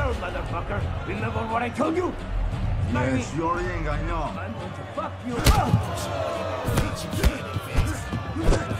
Well, motherfucker, remember what I told you? Yes, you're young, I know. I'm going to fuck you up!